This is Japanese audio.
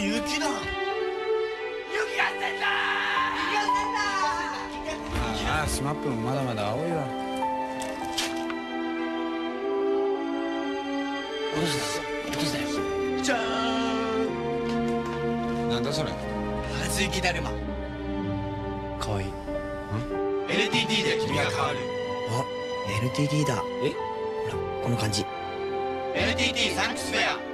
雪だ。雪がせんだ。 ああ、スマップもまだまだ青いわ。 落としたよ。じゃーん。 なんだそれ。 初雪だるま。かわいい。 NTT で君が変わる。 あ、NTT だ。え、ほらこの感じ。 NTT サンクスフェア。